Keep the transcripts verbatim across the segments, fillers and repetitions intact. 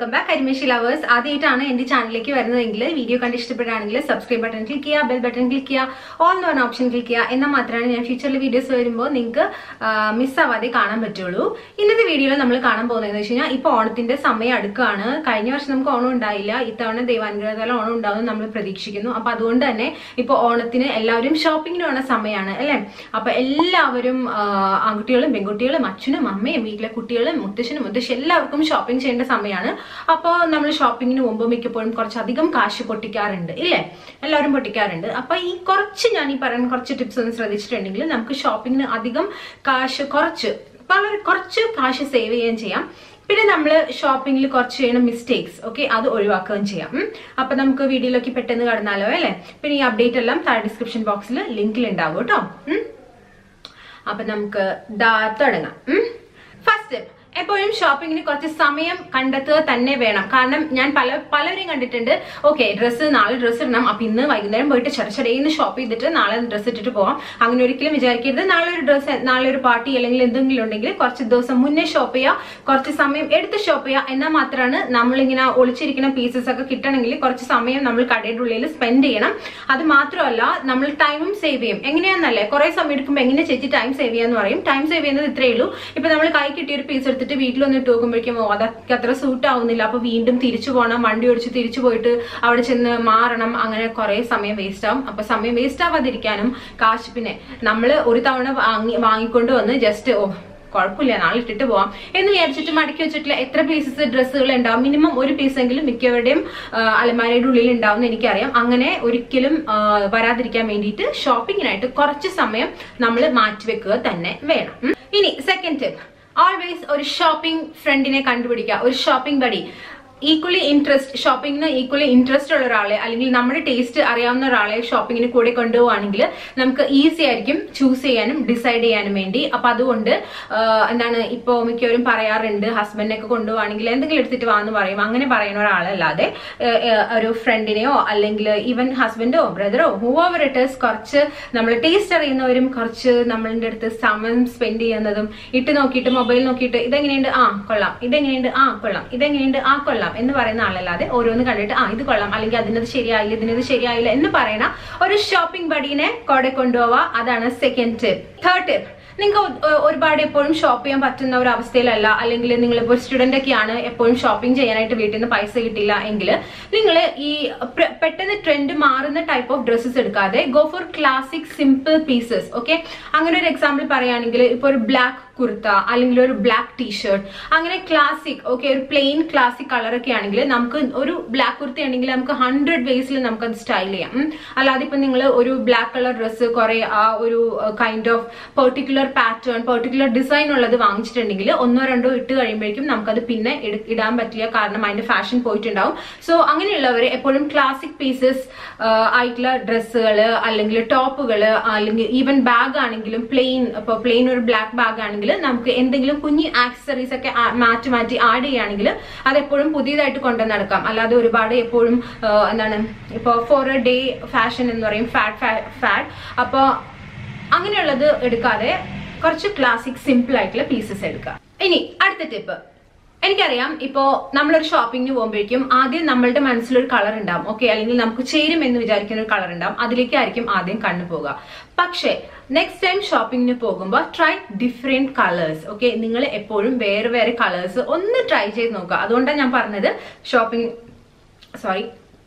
welcome back Karimashi lovers. ആദ്യമായിട്ടാണ് എൻ്റെ ചാനലിലേക്ക് വരുന്നതെങ്കിൽ വീഡിയോ കണ്ട് ഇഷ്ടപ്പെടുകയാണെങ്കിൽ സബ്സ്ക്രൈബ് ബട്ടൺ ക്ലിക്ക് ചെയ്യുക, ബെൽ ബട്ടൺ ക്ലിക്ക് ചെയ്യുക, ഓൾ എന്ന് പറഞ്ഞ ഓപ്ഷൻ ക്ലിക്ക് ചെയ്യുക. എന്നാൽ മാത്രമാണ് ഞാൻ ഫ്യൂച്ചറിൽ വീഡിയോസ് വരുമ്പോൾ നിങ്ങൾക്ക് മിസ്സാവാതെ കാണാൻ പറ്റുള്ളൂ. ഇന്നത്തെ വീഡിയോയിൽ നമ്മൾ കാണാൻ പോകുന്നതെന്ന് വെച്ച് കഴിഞ്ഞാൽ ഇപ്പോൾ ഓണത്തിന്റെ സമയം അടുക്കുകയാണ്. കഴിഞ്ഞ വർഷം നമുക്ക് ഓണം ഉണ്ടായില്ല, ഇത്തവണ ദൈവാനുഗ്രഹത്താൽ ഓണം ഉണ്ടാവും നമ്മൾ പ്രതീക്ഷിക്കുന്നു. അപ്പൊ അതുകൊണ്ട് തന്നെ ഇപ്പോൾ ഓണത്തിന് എല്ലാവരും ഷോപ്പിങ്ങിന് വേണ്ട സമയമാണ് അല്ലേ. അപ്പൊ എല്ലാവരും ആൺകുട്ടികളും പെൺകുട്ടികളും അച്ഛനും അമ്മയും വീട്ടിലെ കുട്ടികളും മുത്തശ്ശനും മുത്തശ്ശി എല്ലാവർക്കും ഷോപ്പിംഗ് ചെയ്യേണ്ട സമയമാണ്. അപ്പോൾ നമ്മൾ ഷോപ്പിങ്ങിന് മുമ്പ് മിക്കപ്പോഴും കുറച്ചധികം കാശ് പൊട്ടിക്കാറുണ്ട് ഇല്ലേ, എല്ലാവരും പൊട്ടിക്കാറുണ്ട്. അപ്പൊ ഈ കുറച്ച് ഞാൻ ഈ പറയുന്ന കുറച്ച് ടിപ്സ് ഒന്ന് ശ്രദ്ധിച്ചിട്ടുണ്ടെങ്കിൽ നമുക്ക് ഷോപ്പിങ്ങിന് അധികം കാശ് കുറച്ച് വളരെ കുറച്ച് കാശ് സേവ് ചെയ്യാൻ ചെയ്യാം. പിന്നെ നമ്മൾ ഷോപ്പിംഗിൽ കുറച്ച് ചെയ്യുന്ന മിസ്റ്റേക്സ് ഓക്കെ അത് ഒഴിവാക്കുകയും ചെയ്യാം. അപ്പൊ നമുക്ക് വീഡിയോയിലേക്ക് പെട്ടെന്ന് കടന്നാലോ അല്ലേ. പിന്നെ ഈ അപ്ഡേറ്റ് എല്ലാം താഴെ ഡിസ്ക്രിപ്ഷൻ ബോക്സിൽ ലിങ്കിൽ ഉണ്ടാവും കേട്ടോ. അപ്പൊ നമുക്ക് തുടങ്ങാം. ഫസ്റ്റ് ടിപ്പ്, എപ്പോഴും ഷോപ്പിങ്ങിന് കുറച്ച് സമയം കണ്ടെത്തുക തന്നെ വേണം. കാരണം ഞാൻ പല പലവരെയും കണ്ടിട്ടുണ്ട്, ഓക്കെ ഡ്രസ്സ് നാളെ ഡ്രസ്സ് ഇടണം, അപ്പൊ ഇന്ന് വൈകുന്നേരം പോയിട്ട് ചെറച്ചടയിന്ന് ഷോപ്പ് ചെയ്തിട്ട് നാളെ ഡ്രസ്സ് ഇട്ടിട്ട് പോവാം. അങ്ങനെ ഒരിക്കലും വിചാരിക്കരുത്. നാളെ ഒരു ഡ്രസ്സ് നാളെ ഒരു പാർട്ടി അല്ലെങ്കിൽ എന്തെങ്കിലും ഉണ്ടെങ്കിൽ കുറച്ച് ദിവസം മുന്നേ ഷോപ്പ് ചെയ്യുക, കുറച്ച് സമയം എടുത്ത് ഷോപ്പ് ചെയ്യുക. എന്നാൽ മാത്രമാണ് നമ്മളിങ്ങനെ ഒളിച്ചിരിക്കുന്ന പീസസ് ഒക്കെ കിട്ടണമെങ്കിൽ കുറച്ച് സമയം നമ്മൾ കടയുടെ ഉള്ളിൽ സ്പെൻഡ് ചെയ്യണം. അത് മാത്രമല്ല നമ്മൾ ടൈമും സേവ് ചെയ്യും. എങ്ങനെയാണെന്നല്ലേ, കുറെ സമയം എടുക്കുമ്പോൾ എങ്ങനെ ചേച്ചി ടൈം സേവ് ചെയ്യാന്ന് പറയും. ടൈം സേവ് ചെയ്യുന്നത് ഇത്രയേ ഉള്ളൂ. ഇപ്പൊ നമ്മൾ കൈ കിട്ടിയ ഒരു പീസ് എടുത്തിട്ട് വീട്ടിൽ വന്നിട്ട് നോക്കുമ്പോഴേക്കും അതൊക്കെ അത്ര സൂട്ട് ആവുന്നില്ല, അപ്പൊ വീണ്ടും തിരിച്ചു പോകണം, വണ്ടി ഓടിച്ച് തിരിച്ചു പോയിട്ട് അവിടെ ചെന്ന് മാറണം, അങ്ങനെ കുറെ സമയം വേസ്റ്റ് ആവും. അപ്പൊ സമയം വേസ്റ്റ് ആവാതിരിക്കാനും കാശ് പിന്നെ നമ്മൾ ഒരു തവണ വാങ്ങി വാങ്ങിക്കൊണ്ട് വന്ന് ജസ്റ്റ് ഓ കുഴപ്പമില്ല നാളെ ഇട്ടിട്ട് പോവാം എന്ന് വിചാരിച്ചിട്ട് മടക്കി വെച്ചിട്ടില്ല എത്ര പീസസ് ഡ്രസ്സുകൾ ഉണ്ടാവും. മിനിമം ഒരു പീസെങ്കിലും മിക്കവരുടെയും അലമാരയുടെ ഉള്ളിൽ ഉണ്ടാവും എന്ന് എനിക്കറിയാം. അങ്ങനെ ഒരിക്കലും വരാതിരിക്കാൻ വേണ്ടിയിട്ട് ഷോപ്പിങ്ങിനായിട്ട് കുറച്ച് സമയം നമ്മൾ മാറ്റിവെക്കുക തന്നെ വേണം. ഇനി സെക്കൻഡ് ടിപ്പ്, ഓൾവേസ് ഒരു ഷോപ്പിംഗ് ഫ്രണ്ടിനെ കണ്ടുപിടിക്കുക, ഒരു ഷോപ്പിംഗ് ബഡി. ഈക്വലി ഇൻട്രസ്റ്റ് ഷോപ്പിങ്ങിന് ഈക്വലി ഇൻട്രസ്റ്റ് ഉള്ള ഒരാളെ അല്ലെങ്കിൽ നമ്മുടെ ടേസ്റ്റ് അറിയാവുന്ന ഒരാളെ ഷോപ്പിങ്ങിന് കൂടെ കൊണ്ടുപോവുകയാണെങ്കിൽ നമുക്ക് ഈസി ആയിരിക്കും ചൂസ് ചെയ്യാനും ഡിസൈഡ് ചെയ്യാനും വേണ്ടി. അപ്പൊ അതുകൊണ്ട് എന്താണ് ഇപ്പോൾ മിക്കവരും പറയാറുണ്ട്, ഹസ്ബൻഡിനൊക്കെ കൊണ്ടുപോവുകയാണെങ്കിൽ എന്തെങ്കിലും എടുത്തിട്ട് വാന്ന് പറയും. അങ്ങനെ പറയുന്ന ഒരാളല്ലാതെ ഒരു ഫ്രണ്ടിനെയോ അല്ലെങ്കിൽ ഈവൻ ഹസ്ബൻഡോ ബ്രദറോ ഹൂവർ ഇറ്റ് ഈസ് കുറച്ച് നമ്മൾ ടേസ്റ്റ് അറിയുന്നവരും കുറച്ച് നമ്മളുടെ അടുത്ത് സമയം സ്പെൻഡ് ചെയ്യുന്നതും ഇട്ട് നോക്കിയിട്ട് മൊബൈൽ നോക്കിയിട്ട് ഇതെങ്ങനെയുണ്ട് ആ കൊള്ളാം, ഇതെങ്ങനെയുണ്ട് ആ കൊള്ളാം, ഇതെങ്ങനെയുണ്ട് ആ കൊള്ളാം എന്ന് പറയുന്ന ആളല്ലാതെ ഓരോന്ന് കണ്ടിട്ട് ആ ഇത് കൊള്ളാം അല്ലെങ്കിൽ അതിനത് ശരിയായില്ല ഇതിനത് ശരിയായില്ല എന്ന് പറയുന്ന ഒരു ഷോപ്പിംഗ് ബഡീനെ കൂടെ കൊണ്ടുപോവുക. അതാണ് സെക്കൻഡ് ടിപ്പ്. തേർഡ് ടിപ്പ്, നിങ്ങൾക്ക് ഒരുപാട് എപ്പോഴും ഷോപ്പ് ചെയ്യാൻ പറ്റുന്ന ഒരു അവസ്ഥയിലല്ല, അല്ലെങ്കിൽ നിങ്ങൾ ഇപ്പോൾ സ്റ്റുഡന്റ് ഒക്കെയാണ്, എപ്പോഴും ഷോപ്പിംഗ് ചെയ്യാനായിട്ട് വീട്ടിൽ നിന്ന് പൈസ കിട്ടില്ല എങ്കിൽ നിങ്ങൾ ഈ പെട്ടെന്ന് ട്രെൻഡ് മാറുന്ന ടൈപ്പ് ഓഫ് ഡ്രസ്സസ് എടുക്കാതെ go for classic simple pieces. Okay, അങ്ങനെ ഒരു എക്സാമ്പിൾ പറയുകയാണെങ്കിൽ ഇപ്പൊ ഒരു ബ്ലാക്ക് കുർത്ത അല്ലെങ്കിൽ ഒരു ബ്ലാക്ക് ടീഷർട്ട്, അങ്ങനെ ക്ലാസിക് ഓക്കെ ഒരു പ്ലെയിൻ ക്ലാസിക് കളർ ഒക്കെ ആണെങ്കിൽ നമുക്ക് ഒരു ബ്ലാക്ക് കുർത്ത ആണെങ്കിൽ നമുക്ക് ഹൺഡ്രഡ് വേസിൽ നമുക്ക് അത് സ്റ്റൈൽ ചെയ്യാം. അല്ലാതെ ഇപ്പൊ നിങ്ങൾ ഒരു ബ്ലാക്ക് കളർ ഡ്രസ്സ് കുറെ ആ ഒരു kind of particular pattern particular design ഉള്ളത് വാങ്ങിച്ചിട്ടുണ്ടെങ്കിൽ ഒന്നോ രണ്ടോ ഇട്ട് കഴിയുമ്പോഴേക്കും നമുക്കത് പിന്നെ ഇടാൻ പറ്റില്ല, കാരണം അതിന്റെ ഫാഷൻ പോയിട്ടുണ്ടാവും. സോ അങ്ങനെയുള്ളവർ എപ്പോഴും ക്ലാസിക് പീസസ് ആയിട്ടുള്ള ഡ്രസ്സുകൾ അല്ലെങ്കിൽ ടോപ്പുകൾ അല്ലെങ്കിൽ ഈവൻ ബാഗ് ആണെങ്കിലും പ്ലെയിൻ ഇപ്പൊ പ്ലെയിൻ ഒരു ബ്ലാക്ക് ബാഗ് ആണെങ്കിൽ നമുക്ക് എന്തെങ്കിലും കുഞ്ഞി ആക്സസറീസ് ഒക്കെ മാറ്റി മാറ്റി ആഡ് ചെയ്യുകയാണെങ്കിൽ അതെപ്പോഴും പുതിയതായിട്ട് കൊണ്ടു നടക്കാം. അല്ലാതെ ഒരുപാട് എപ്പോഴും എന്താണ് ഇപ്പൊ ഫോർ എ ഡേ ഫാഷൻ എന്ന് പറയും, ഫാഡ് ഫാഡ് അപ്പൊ അങ്ങനെയുള്ളത് എടുക്കാതെ കുറച്ച് ക്ലാസിക് സിമ്പിൾ ആയിട്ടുള്ള പീസസ് എടുക്കുക. ഇനി അടുത്ത ടിപ്പ്, എനിക്കറിയാം ഇപ്പോ നമ്മളൊരു ഷോപ്പിങ്ങിന് പോകുമ്പോഴേക്കും ആദ്യം നമ്മളുടെ മനസ്സിലൊരു കളർ ഉണ്ടാവും ഓക്കെ, അല്ലെങ്കിൽ നമുക്ക് ചേരും എന്ന് വിചാരിക്കുന്ന ഒരു കളർ ഉണ്ടാവും, അതിലേക്കായിരിക്കും ആദ്യം കണ്ണു പോകുക. പക്ഷേ നെക്സ്റ്റ് ടൈം ഷോപ്പിങ്ങിന് പോകുമ്പോൾ ട്രൈ ഡിഫറെന്റ് കളേഴ്സ്. ഓക്കെ, നിങ്ങൾ എപ്പോഴും വേറെ വേറെ കളേഴ്സ് ഒന്ന് ട്രൈ ചെയ്ത് നോക്കുക. അതുകൊണ്ടാണ് ഞാൻ പറഞ്ഞത് ഷോപ്പിംഗ് സോറി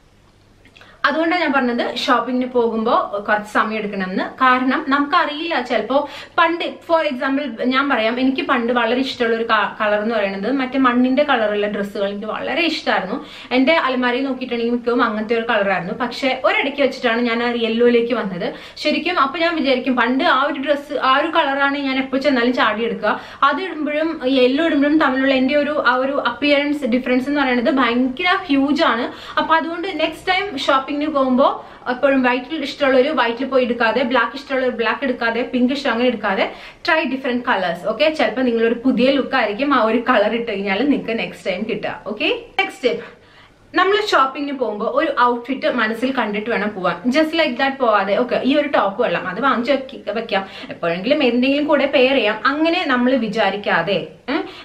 അതുകൊണ്ടാണ് ഞാൻ പറഞ്ഞത് ഷോപ്പിങ്ങിന് പോകുമ്പോൾ കുറച്ച് സമയം എടുക്കണമെന്ന്. കാരണം നമുക്കറിയില്ല, ചിലപ്പോൾ പണ്ട് ഫോർ എക്സാമ്പിൾ ഞാൻ പറയാം, എനിക്ക് പണ്ട് വളരെ ഇഷ്ടമുള്ള ഒരു കളർ എന്ന് പറയുന്നത് മറ്റേ മണ്ണിന്റെ കളറുള്ള ഡ്രസ്സുകൾ എനിക്ക് വളരെ ഇഷ്ടമായിരുന്നു. എന്റെ അലമാരയിൽ നോക്കിയിട്ടുണ്ടെങ്കിൽ മിക്കവും അങ്ങനത്തെ ഒരു കളറായിരുന്നു. പക്ഷെ ഒരിടയ്ക്ക് വെച്ചിട്ടാണ് ഞാൻ ആ യെല്ലോയിലേക്ക് വന്നത് ശരിക്കും. അപ്പൊ ഞാൻ വിചാരിക്കും പണ്ട് ആ ഒരു ഡ്രസ്സ് ആ ഒരു കളറാണ് ഞാൻ എപ്പോൾ ചെന്നാലും ചാടി എടുക്കുക, അത് ഇടുമ്പോഴും യെല്ലോ ഇടുമ്പോഴും തമ്മിലുള്ള എന്റെ ഒരു ആ ഒരു അപ്പിയറൻസ് ഡിഫറൻസ് എന്ന് പറയുന്നത് ഭയങ്കര ഹ്യൂജ് ആണ്. അപ്പൊ അതുകൊണ്ട് നെക്സ്റ്റ് ടൈം ഷോപ്പിംഗ് പോകുമ്പോൾ എപ്പോഴും വൈറ്റിൽ ഇഷ്ടമുള്ളൊരു വൈറ്റിൽ പോയി എടുക്കാതെ, ബ്ലാക്ക് ഇഷ്ടമുള്ള ഒരു ബ്ലാക്ക് എടുക്കാതെ, പിങ്ക് ഇഷ്ടം അങ്ങനെ എടുക്കാതെ ട്രൈ ഡിഫറെന്റ് കളേഴ്സ്. ഓക്കെ, ചിലപ്പോൾ നിങ്ങളൊരു പുതിയ ലുക്ക് ആയിരിക്കും ആ ഒരു കളർ ഇട്ട് കഴിഞ്ഞാൽ നിങ്ങൾക്ക് നെക്സ്റ്റ് ടൈം കിട്ടുക. ഓക്കെ, നെക്സ്റ്റ് ടിപ്പ്, നമ്മൾ ഷോപ്പിങ്ങിന് പോകുമ്പോൾ ഒരു ഔട്ട്ഫിറ്റ് മനസ്സിൽ കണ്ടിട്ട് വേണം പോവാൻ. ജസ്റ്റ് ലൈക്ക് ദാറ്റ് പോവാതെ ഓക്കെ ഈ ഒരു ടോപ്പ് കൊള്ളാം അത് വാങ്ങിച്ചു വെക്കാം, എപ്പോഴെങ്കിലും എന്തെങ്കിലും കൂടെ പെയർ ചെയ്യാം, അങ്ങനെ നമ്മൾ വിചാരിക്കാതെ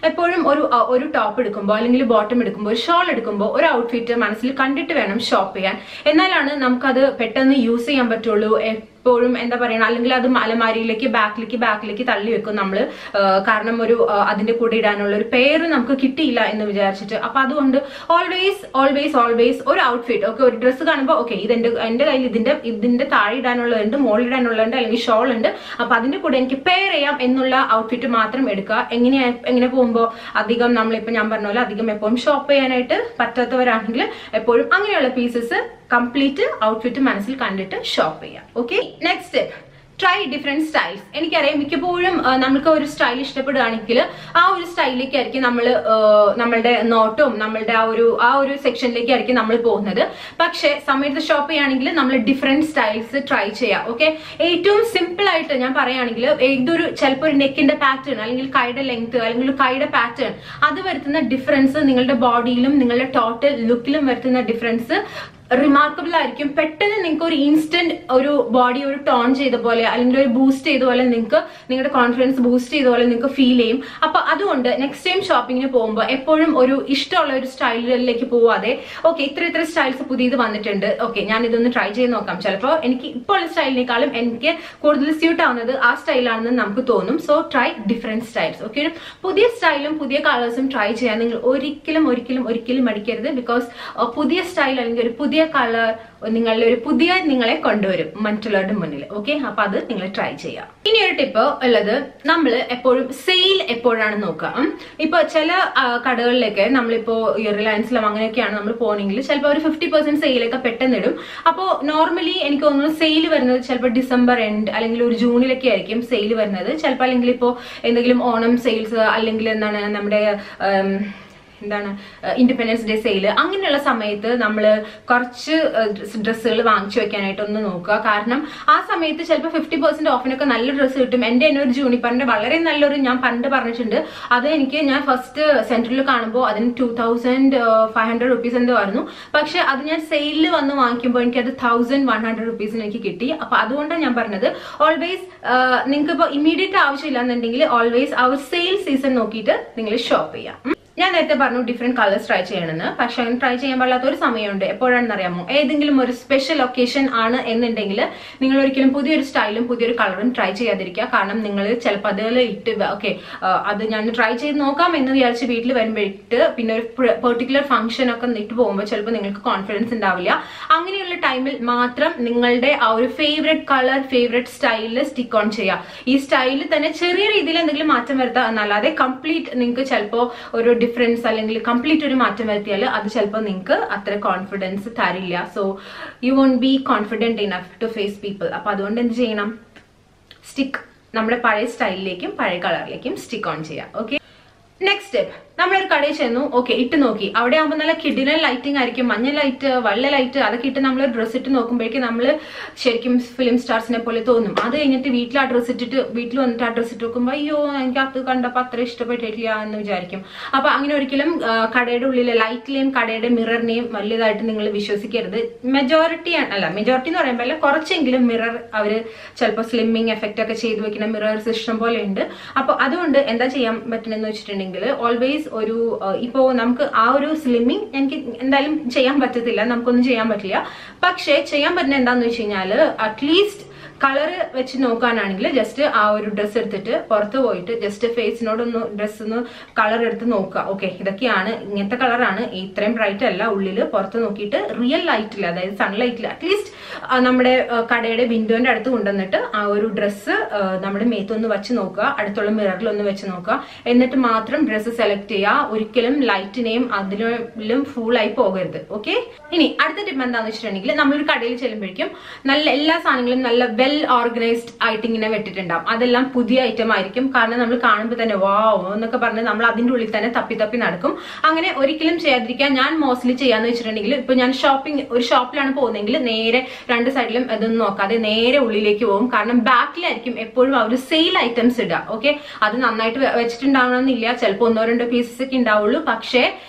എപ്പോഴും ഒരു ഒരു ടോപ്പ് എടുക്കുമ്പോൾ അല്ലെങ്കിൽ ബോട്ടം എടുക്കുമ്പോൾ ഒരു ഷോൾ എടുക്കുമ്പോൾ ഒരു ഔട്ട്ഫിറ്റ് മനസ്സിൽ കണ്ടിട്ട് വേണം ഷോപ്പ് ചെയ്യാൻ. എന്നാലാണ് നമുക്കത് പെട്ടെന്ന് യൂസ് ചെയ്യാൻ പറ്റുള്ളൂ. എപ്പോഴും എന്താ പറയുക, അല്ലെങ്കിൽ അത് അലമാരിയിലേക്ക് ബാക്കിലേക്ക് ബാക്കിലേക്ക് തള്ളി വെക്കും നമ്മള്. കാരണം ഒരു അതിന്റെ കൂടെ ഇടാനുള്ള ഒരു പേര് നമുക്ക് കിട്ടിയില്ല എന്ന് വിചാരിച്ചിട്ട്. അപ്പൊ അതുകൊണ്ട് ഓൾവേസ് ഓൾവേസ് ഓൾവേസ് ഒരു ഔട്ട്ഫിറ്റ് ഓക്കെ, ഒരു ഡ്രസ്സ് കാണുമ്പോൾ ഓക്കെ ഇത് എന്റെ എന്റെ കയ്യിൽ ഇതിന്റെ ഇതിന്റെ താഴെ ഇടാനുള്ളതുണ്ട്, മോളിൽ ഇടാനുള്ളതുണ്ട്, അല്ലെങ്കിൽ ഷോൾ ഉണ്ട്, അപ്പൊ അതിന്റെ കൂടെ എനിക്ക് പെയർ ചെയ്യാം എന്നുള്ള ഔട്ട്ഫിറ്റ് മാത്രം എടുക്കുക. എങ്ങനെയാ എങ്ങനെ പോകുമ്പോൾ അധികം നമ്മളിപ്പോ ഞാൻ പറഞ്ഞ പോലെ അധികം എപ്പോഴും ഷോപ്പ് ചെയ്യാനായിട്ട് പറ്റാത്തവരാണെങ്കിൽ എപ്പോഴും അങ്ങനെയുള്ള പീസസ് കംപ്ലീറ്റ് ഔട്ട്ഫിറ്റ് മനസ്സിൽ കണ്ടിട്ട് ഷോപ്പ് ചെയ്യാം. Okay, next step, try different styles. എനിക്കറിയാം മിക്കപ്പോഴും നമുക്ക് ഒരു സ്റ്റൈൽ ഇഷ്ടപ്പെടുകയാണെങ്കിൽ ആ ഒരു സ്റ്റൈലിലേക്ക് ആയിരിക്കും നമ്മൾ നമ്മളുടെ നോട്ടും നമ്മളുടെ ആ ഒരു ആ ഒരു സെക്ഷനിലേക്ക് ആയിരിക്കും നമ്മൾ പോകുന്നത്. പക്ഷെ സമയത്ത് ഷോപ്പ് ചെയ്യുകയാണെങ്കിൽ നമ്മൾ ഡിഫറെന്റ് സ്റ്റൈൽസ് ട്രൈ ചെയ്യാം. ഓക്കെ, ഏറ്റവും സിമ്പിൾ ആയിട്ട് ഞാൻ പറയുകയാണെങ്കിൽ ഏതൊരു ചിലപ്പോൾ ഒരു നെക്കിന്റെ പാറ്റേൺ അല്ലെങ്കിൽ കൈയുടെ ലെങ്ത് അല്ലെങ്കിൽ കൈയുടെ പാറ്റേൺ അത് വരുത്തുന്ന ഡിഫറൻസ് നിങ്ങളുടെ ബോഡിയിലും നിങ്ങളുടെ ടോട്ടൽ ലുക്കിലും വരുത്തുന്ന ഡിഫറൻസ് റിമാർക്കബിൾ ആയിരിക്കും. പെട്ടെന്ന് നിങ്ങൾക്ക് ഒരു ഇൻസ്റ്റന്റ് ഒരു ബോഡി ഒരു ടോൺ ചെയ്ത പോലെ അല്ലെങ്കിൽ ഒരു ബൂസ്റ്റ് ചെയ്ത പോലെ നിങ്ങൾക്ക് നിങ്ങളുടെ കോൺഫിഡൻസ് ബൂസ്റ്റ് ചെയ്ത പോലെ നിങ്ങൾക്ക് ഫീൽ ചെയ്യും. അപ്പൊ അതുകൊണ്ട് നെക്സ്റ്റ് ടൈം ഷോപ്പിങ്ങിന് പോകുമ്പോൾ എപ്പോഴും ഒരു ഇഷ്ടമുള്ള ഒരു സ്റ്റൈലിലേക്ക് പോവാതെ ഓക്കെ ഇത്ര ഇത്ര സ്റ്റൈൽസ് പുതിയത് വന്നിട്ടുണ്ട്, ഓക്കെ ഞാൻ ഇതൊന്ന് ട്രൈ ചെയ്ത് നോക്കാം, ചിലപ്പോൾ എനിക്ക് ഇപ്പോൾ ഉള്ള സ്റ്റൈലിനേക്കാളും എനിക്ക് കൂടുതൽ സ്യൂട്ട് ആവുന്നത് ആ സ്റ്റൈലാണെന്ന് നമുക്ക് തോന്നും. So try different styles. Okay, പുതിയ സ്റ്റൈലും പുതിയ കളേഴ്സും ട്രൈ ചെയ്യാൻ നിങ്ങൾ ഒരിക്കലും ഒരിക്കലും ഒരിക്കലും മടിക്കരുത്. ബിക്കോസ് പുതിയ സ്റ്റൈൽ അല്ലെങ്കിൽ ഒരു പുതിയ കളർ നിങ്ങളുടെ ഒരു പുതിയ നിങ്ങളെ കൊണ്ടുവരും മറ്റുള്ളവരുടെ മുന്നിൽ. ഓക്കെ, അപ്പൊ അത് നിങ്ങൾ ട്രൈ ചെയ്യാം. ഇനി ഒരു ടിപ്പ് ഉള്ളത്, നമ്മൾ എപ്പോഴും സെയിൽ എപ്പോഴാണ് നോക്കുക. ഇപ്പൊ ചില കടകളിലേക്ക് നമ്മളിപ്പോ റിലയൻസിലും അങ്ങനെയൊക്കെയാണ് നമ്മൾ പോകണമെങ്കിൽ ചിലപ്പോൾ ഒരു ഫിഫ്റ്റി പെർസെന്റ് സെയിലൊക്കെ പെട്ടെന്ന് ഇടും. അപ്പോൾ നോർമലി എനിക്ക് തോന്നുന്നു സെയിൽ വരുന്നത് ചിലപ്പോൾ ഡിസംബർ എൻഡ് അല്ലെങ്കിൽ ഒരു ജൂണിലൊക്കെ ആയിരിക്കും സെയിൽ വരുന്നത്. ചിലപ്പോൾ അല്ലെങ്കിൽ ഇപ്പോൾ എന്തെങ്കിലും ഓണം സെയിൽസ് അല്ലെങ്കിൽ എന്താണ് നമ്മുടെ എന്താണ് ഇൻഡിപെൻഡൻസ് ഡേ സെയിൽ അങ്ങനെയുള്ള സമയത്ത് നമ്മൾ കുറച്ച് ഡ്രസ്സുകൾ വാങ്ങിച്ചു വെക്കാനായിട്ട് ഒന്ന് നോക്കുക. കാരണം ആ സമയത്ത് ചിലപ്പോൾ ഫിഫ്റ്റി പെർസെന്റ് ഓഫിനൊക്കെ നല്ല ഡ്രസ്സ് കിട്ടും. എൻ്റെ തന്നെ ഒരു ജൂണിപ്പറിന്റെ വളരെ നല്ലൊരു ഞാൻ പണ്ട് പറഞ്ഞിട്ടുണ്ട്, അത് എനിക്ക് ഞാൻ ഫസ്റ്റ് സെന്ററിൽ കാണുമ്പോൾ അതിന് two thousand five hundred rupees എന്തോ ആയിരുന്നു. പക്ഷെ അത് ഞാൻ സെയിലിൽ വന്ന് വാങ്ങിക്കുമ്പോൾ എനിക്ക് അത് തൗസൻഡ് വൺ ഹൺഡ്രഡ് റുപ്പീസിന് എനിക്ക് കിട്ടി. അപ്പൊ അതുകൊണ്ടാണ് ഞാൻ പറഞ്ഞത് ഓൾവേസ് നിങ്ങൾക്ക് ഇപ്പോൾ ഇമ്മീഡിയറ്റ് ആവശ്യമില്ല എന്നുണ്ടെങ്കിൽ ഓൾവേസ് ആ ഒരു സെയിൽ സീസൺ നോക്കിയിട്ട് നിങ്ങൾ ഷോപ്പ് ചെയ്യാം. ഞാൻ നേരത്തെ പറഞ്ഞു ഡിഫറെന്റ് കളേഴ്സ് ട്രൈ ചെയ്യണമെന്ന്. പക്ഷെ അങ്ങനെ ട്രൈ ചെയ്യാൻ പാടില്ലാത്ത ഒരു സമയമുണ്ട്. എപ്പോഴാണെന്ന് അറിയാമോ? ഏതെങ്കിലും ഒരു സ്പെഷ്യൽ ഒക്കേഷൻ ആണ് എന്നുണ്ടെങ്കിൽ നിങ്ങൾ ഒരിക്കലും പുതിയൊരു സ്റ്റൈലും പുതിയൊരു കളറും ട്രൈ ചെയ്യാതിരിക്കുക. കാരണം നിങ്ങൾ ചിലപ്പോൾ അതിൽ ഇട്ട് ഓക്കെ അത് ഞാൻ ട്രൈ ചെയ്ത് നോക്കാം എന്ന് വിചാരിച്ച് വീട്ടിൽ വരുമ്പോഴേക്ക് പിന്നെ ഒരു പെർട്ടിക്കുലർ ഫംഗ്ഷൻ ഒക്കെ ഇട്ട് പോകുമ്പോൾ ചിലപ്പോൾ നിങ്ങൾക്ക് കോൺഫിഡൻസ് ഉണ്ടാവില്ല. അങ്ങനെയുള്ള ടൈമിൽ മാത്രം നിങ്ങളുടെ ആ ഒരു ഫേവറേറ്റ് കളർ ഫേവറേറ്റ് സ്റ്റൈലിൽ സ്റ്റിക്ക് ഓൺ ചെയ്യുക. ഈ സ്റ്റൈലിൽ തന്നെ ചെറിയ രീതിയിൽ എന്തെങ്കിലും മാറ്റം വരുത്തുക എന്നല്ലാതെ കംപ്ലീറ്റ് നിങ്ങൾക്ക് ചിലപ്പോൾ ഒരു ഡിഫറൻസ് അല്ലെങ്കിൽ കംപ്ലീറ്റ് ഒരു മാറ്റം വരുത്തിയാൽ അത് ചിലപ്പോൾ നിങ്ങൾക്ക് അത്ര കോൺഫിഡൻസ് തരില്ല. So you won't be confident enough to face people. അപ്പൊ അതുകൊണ്ട് എന്ത് ചെയ്യണം? സ്റ്റിക്ക് നമ്മുടെ പഴയ സ്റ്റൈലിലേക്കും പഴയ കളറിലേക്കും സ്റ്റിക്ക് ഓൺ ചെയ്യാം. ഓക്കെ, നെക്സ്റ്റ് സ്റ്റെപ്പ്, നമ്മളൊരു കടയിൽ ചെന്നു ഓക്കെ ഇട്ട് നോക്കി. അവിടെ ആകുമ്പോൾ നല്ല കിടിലൻ ലൈറ്റിംഗ് ആയിരിക്കും, മഞ്ഞ ലൈറ്റ് വെള്ള ലൈറ്റ് അതൊക്കെ ഇട്ട് നമ്മൾ ഡ്രസ്സ് ഇട്ട് നോക്കുമ്പോഴേക്കും നമ്മൾ ശരിക്കും ഫിലിം സ്റ്റാർസിനെ പോലെ തോന്നും. അത് കഴിഞ്ഞിട്ട് വീട്ടിൽ ആ ഡ്രസ്സ് ഇട്ടിട്ട് വീട്ടിൽ വന്നിട്ട് ആ ഡ്രസ്സ് ഇട്ട് നോക്കുമ്പോൾ അയ്യോ എനിക്ക് അത് കണ്ടപ്പോൾ അത്ര ഇഷ്ടപ്പെട്ടിട്ടില്ല എന്ന് വിചാരിക്കും. അപ്പൊ അങ്ങനെ ഒരിക്കലും കടയുടെ ഉള്ളിലെ ലൈറ്റിലെയും കടയുടെ മിററിനെയും വലിയതായിട്ട് നിങ്ങൾ വിശ്വസിക്കരുത്. മെജോറിറ്റി അല്ല മെജോറിറ്റി എന്ന് പറയുമ്പോൾ അല്ല കുറച്ചെങ്കിലും മിറർ അവര് ചിലപ്പോൾ സ്ലിമ്മിങ് എഫക്റ്റ് ഒക്കെ ചെയ്ത് വെക്കുന്ന മിറേഴ്സ് ഇഷ്ടം പോലെ ഉണ്ട്. അപ്പൊ അതുകൊണ്ട് എന്താ ചെയ്യാൻ പറ്റുന്നതെന്ന് വെച്ചിട്ടുണ്ടെങ്കിൽ ഓൾവേസ് ഒരു ഇപ്പോ നമുക്ക് ആ ഒരു സ്ലിമ്മിങ് എനിക്ക് എന്തായാലും ചെയ്യാൻ പറ്റത്തില്ല, നമുക്കൊന്നും ചെയ്യാൻ പറ്റില്ല. പക്ഷെ ചെയ്യാൻ പറ്റുന്ന എന്താന്ന് വെച്ച് കഴിഞ്ഞാല് അറ്റ്ലീസ്റ്റ് കളർ വെച്ച് നോക്കാനാണെങ്കിൽ ജസ്റ്റ് ആ ഒരു ഡ്രസ്സ് എടുത്തിട്ട് പുറത്ത് പോയിട്ട് ജസ്റ്റ് ഫേസിനോടൊന്ന് ഡ്രസ്സ് ഒന്ന് കളർ എടുത്ത് നോക്കുക. ഓക്കെ ഇതൊക്കെയാണ് ഇങ്ങനത്തെ കളറാണ്, ഇത്രയും ബ്രൈറ്റ് അല്ല, ഉള്ളില് പുറത്ത് നോക്കിയിട്ട് റിയൽ ലൈറ്റിൽ അതായത് സൺലൈറ്റിൽ അറ്റ്ലീസ്റ്റ് നമ്മുടെ കടയുടെ വിൻഡോന്റെ അടുത്ത് കൊണ്ടുവന്നിട്ട് ആ ഒരു ഡ്രസ്സ് നമ്മുടെ മേത്തൊന്ന് വെച്ച് നോക്കുക, അടുത്തുള്ള മിററിൽ ഒന്ന് വെച്ച് നോക്കുക. എന്നിട്ട് മാത്രം ഡ്രസ്സ് സെലക്ട് ചെയ്യുക. ഒരിക്കലും ലൈറ്റിനെയും അതിലും ഫുൾ ആയി പോകരുത്. ഓക്കെ, ഇനി അടുത്ത ടിപ്പ് എന്താന്ന് വെച്ചിട്ടുണ്ടെങ്കിൽ നമ്മളൊരു കടയിൽ ചെല്ലുമ്പോഴേക്കും നല്ല എല്ലാ സാധനങ്ങളും നല്ല വെൽ ഓർഗനൈസ്ഡ് ആയിട്ട് ഇങ്ങനെ വെട്ടിട്ടുണ്ടാവും. അതെല്ലാം പുതിയ ഐറ്റം ആയിരിക്കും. കാരണം നമ്മൾ കാണുമ്പോൾ തന്നെ വാവ് എന്നൊക്കെ പറഞ്ഞ് നമ്മൾ അതിന്റെ ഉള്ളിൽ തന്നെ തപ്പി തപ്പി നടക്കും. അങ്ങനെ ഒരിക്കലും ചെയ്യാതിരിക്കാൻ ഞാൻ മോസ്റ്റ്ലി ചെയ്യാന്ന് വെച്ചിട്ടുണ്ടെങ്കിൽ ഇപ്പൊ ഞാൻ ഷോപ്പിംഗ് ഒരു ഷോപ്പിലാണ് പോകുന്നതെങ്കിൽ നേരെ രണ്ട് സൈഡിലും ഇതൊന്നും നോക്കാതെ നേരെ ഉള്ളിലേക്ക് പോകും. കാരണം ബാക്കിലായിരിക്കും എപ്പോഴും ആ ഒരു സെയിൽ ഐറ്റംസ് ഇടുക. ഓക്കെ, അത് നന്നായിട്ട് വെച്ചിട്ടുണ്ടാവണമെന്നില്ല, ചിലപ്പോൾ ഒന്നോ രണ്ടോ പീസസ് ഒക്കെ ഉണ്ടാവുള്ളൂ. പക്ഷേ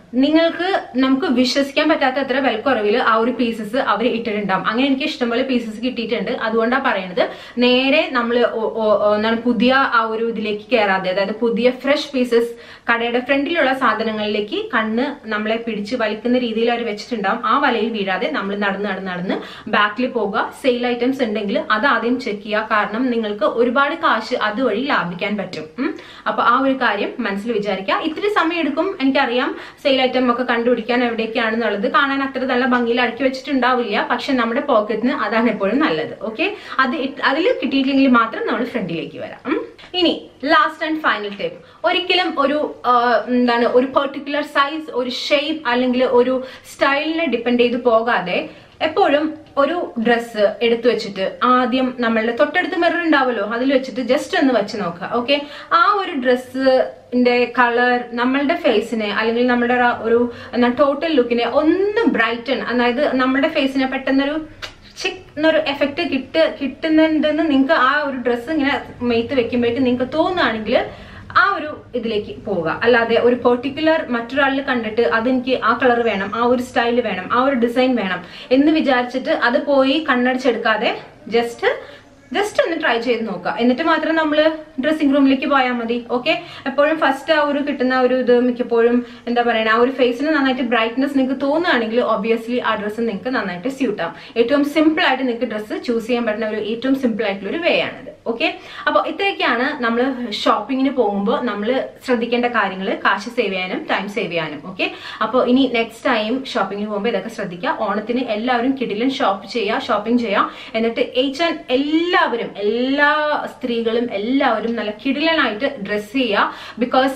നിങ്ങൾക്ക് നമുക്ക് വിശ്വസിക്കാൻ പറ്റാത്ത അത്ര വിലക്കുറവിൽ ആ ഒരു പീസസ് അവർ ഇട്ടിട്ടുണ്ടാവും. അങ്ങനെ എനിക്ക് ഇഷ്ടംപോലെ പീസസ് കിട്ടിയിട്ടുണ്ട്. അതുകൊണ്ടാണ് പറയുന്നത്, നേരെ നമ്മൾ എന്താണ് പുതിയ ആ ഒരു ഇതിലേക്ക് കയറാതെ, അതായത് പുതിയ ഫ്രഷ് പീസസ് കടയുടെ ഫ്രണ്ടിലുള്ള സാധനങ്ങളിലേക്ക് കണ്ണ് നമ്മളെ പിടിച്ച് വലിക്കുന്ന രീതിയിൽ അവർ വെച്ചിട്ടുണ്ടാവും. ആ വലയിൽ വീഴാതെ നമ്മൾ നടന്ന് നടന്ന് നടന്ന് ബാക്കിൽ പോകുക. സെയിൽ ഐറ്റംസ് ഉണ്ടെങ്കിൽ അത് ആദ്യം ചെക്ക് ചെയ്യുക. കാരണം നിങ്ങൾക്ക് ഒരുപാട് കാശ് അതുവഴി ലാഭിക്കാൻ പറ്റും. അപ്പൊ ആ ഒരു കാര്യം മനസ്സിൽ വിചാരിക്കുക. ഇത്തിരി സമയം എടുക്കും, എനിക്കറിയാം. സെയിൽ ഐറ്റം ഒക്കെ കണ്ടുപിടിക്കാൻ എവിടേക്കാണെന്നുള്ളത് കാണാൻ അത്ര നല്ല ഭംഗിയിൽ അടുക്കി വെച്ചിട്ടുണ്ടാവില്ല. പക്ഷെ നമ്മുടെ പോക്കറ്റിന് അതാണ് എപ്പോഴും നല്ലത്. ഓക്കെ, അത് അതിൽ കിട്ടിയിട്ടില്ലെങ്കിൽ മാത്രം നമ്മൾ ഫ്രണ്ടിലേക്ക് വരാം. ഇനി ലാസ്റ്റ് ആൻഡ് ഫൈനൽ ടിപ്പ്, ഒരിക്കലും ഒരു എന്താണ് ഒരു പെർട്ടിക്കുലർ സൈസ്, ഒരു ഷേപ്പ് അല്ലെങ്കിൽ ഒരു സ്റ്റൈലിനെ ഡിപ്പെൻഡ് ചെയ്ത് പോകാതെ എപ്പോഴും ഒരു ഡ്രസ്സ് എടുത്തു വെച്ചിട്ട് ആദ്യം നമ്മളുടെ തൊട്ടടുത്ത് മിറർ ഉണ്ടാവുമല്ലോ, അതിൽ വെച്ചിട്ട് ജസ്റ്റ് ഒന്ന് വെച്ച് നോക്കുക. ഓക്കെ, ആ ഒരു ഡ്രസ്സിന്റെ കളർ നമ്മളുടെ ഫേസിനെ അല്ലെങ്കിൽ നമ്മുടെ ഒരു എന്താ ടോട്ടൽ ലുക്കിനെ ഒന്ന് ബ്രൈറ്റൺ, അതായത് നമ്മുടെ ഫേസിനെ പെട്ടെന്നൊരു ചിക് എന്നൊരു എഫക്ട് കിട്ട് കിട്ടുന്നുണ്ടെന്ന് നിങ്ങൾക്ക് ആ ഒരു ഡ്രസ്സ് ഇങ്ങനെ മെയ്ത്ത് വെക്കുമ്പോഴേക്കും നിങ്ങൾക്ക് തോന്നുകയാണെങ്കിൽ ആ ഒരു ഇതിലേക്ക് പോവുക. അല്ലാതെ ഒരു പെർട്ടിക്കുലർ മറ്റൊരാളിൽ കണ്ടിട്ട് അതെനിക്ക് ആ കളർ വേണം, ആ ഒരു സ്റ്റൈൽ വേണം, ആ ഒരു ഡിസൈൻ വേണം എന്ന് വിചാരിച്ചിട്ട് അത് പോയി കണ്ണടിച്ചെടുക്കാതെ ജസ്റ്റ് ജസ്റ്റ് ഒന്ന് ട്രൈ ചെയ്ത് നോക്കുക. എന്നിട്ട് മാത്രം നമ്മൾ ഡ്രസ്സിംഗ് റൂമിലേക്ക് പോയാൽ മതി. ഓക്കെ, എപ്പോഴും ഫസ്റ്റ് ആ ഒരു കിട്ടുന്ന ഒരു ഇത് മിക്കപ്പോഴും എന്താ പറയുക, ആ ഒരു ഫേസിന് നന്നായിട്ട് ബ്രൈറ്റ്നസ് നിങ്ങൾക്ക് തോന്നുകയാണെങ്കിൽ ഒബ്വിയസ്ലി ആ ഡ്രസ്സ് നിങ്ങൾക്ക് നന്നായിട്ട് സ്യൂട്ട് ആവും. ഏറ്റവും സിമ്പിൾ ആയിട്ട് നിങ്ങൾക്ക് ഡ്രസ്സ് ചൂസ് ചെയ്യാൻ പറ്റുന്ന ഒരു ഏറ്റവും സിമ്പിൾ ആയിട്ടുള്ള ഒരു വേ ആണിത്. ഓക്കെ, അപ്പോൾ ഇത്രയൊക്കെയാണ് നമ്മൾ ഷോപ്പിങ്ങിന് പോകുമ്പോൾ നമ്മൾ ശ്രദ്ധിക്കേണ്ട കാര്യങ്ങൾ, കാശ് സേവ് ചെയ്യാനും ടൈം സേവ് ചെയ്യാനും. ഓക്കെ, അപ്പോൾ ഇനി നെക്സ്റ്റ് ടൈം ഷോപ്പിങ്ങിന് പോകുമ്പോൾ ഇതൊക്കെ ശ്രദ്ധിക്കുക. ഓണത്തിന് എല്ലാവരും കിടിലൻ ഷോപ്പ് ചെയ്യുക, ഷോപ്പിംഗ് ചെയ്യുക. എന്നിട്ട് എച്ച് ആൻഡ് എല്ലാ എല്ലാവരും എല്ലാ സ്ത്രീകളും എല്ലാവരും നല്ല കിടിലനായിട്ട് ഡ്രസ് ചെയ്യുക. ബിക്കോസ്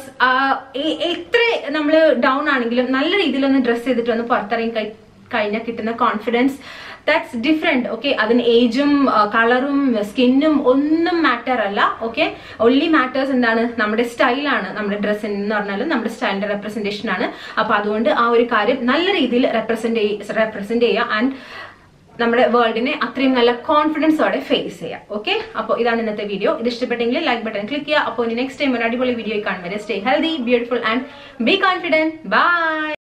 എത്ര നമ്മൾ ഡൗൺ ആണെങ്കിലും നല്ല രീതിയിലൊന്ന് ഡ്രസ് ചെയ്തിട്ട് ഒന്ന് പുറത്തിറങ്ങി കഴിഞ്ഞാൽ കിട്ടുന്ന കോൺഫിഡൻസ്, ദാറ്റ്സ് ഡിഫറെന്റ്. ഓക്കെ, അതിന് ഏജും കളറും സ്കിന്നും ഒന്നും മാറ്റർ അല്ല. ഓക്കെ, ഒൺലി മാറ്റേഴ്സ് എന്താണ്, നമ്മുടെ സ്റ്റൈലാണ്. നമ്മുടെ ഡ്രസ്സ് എന്ന് പറഞ്ഞാൽ നമ്മുടെ സ്റ്റൈലിന്റെ റെപ്രസെന്റേഷൻ ആണ്. അപ്പൊ അതുകൊണ്ട് ആ ഒരു കാര്യം നല്ല രീതിയിൽ റെപ്രസെന്റ് റെപ്രസെന്റ് ചെയ്യുക ആൻഡ് നമ്മുടെ വേൾഡിനെ അത്രയും നല്ല കോൺഫിഡൻസോടെ ഫേസ് ചെയ്യാം. ഓക്കെ, അപ്പോൾ ഇതാണ് ഇന്നത്തെ വീഡിയോ. ഇത് ഇഷ്ടപ്പെട്ടെങ്കിൽ ലൈക്ക് ബട്ടൺ ക്ലിക്ക് ചെയ്യുക. അപ്പോൾ നെക്സ്റ്റ് ടൈം ഒരു അടിപൊളി വീഡിയോ കാണും വരെ stay healthy, beautiful and be confident. By.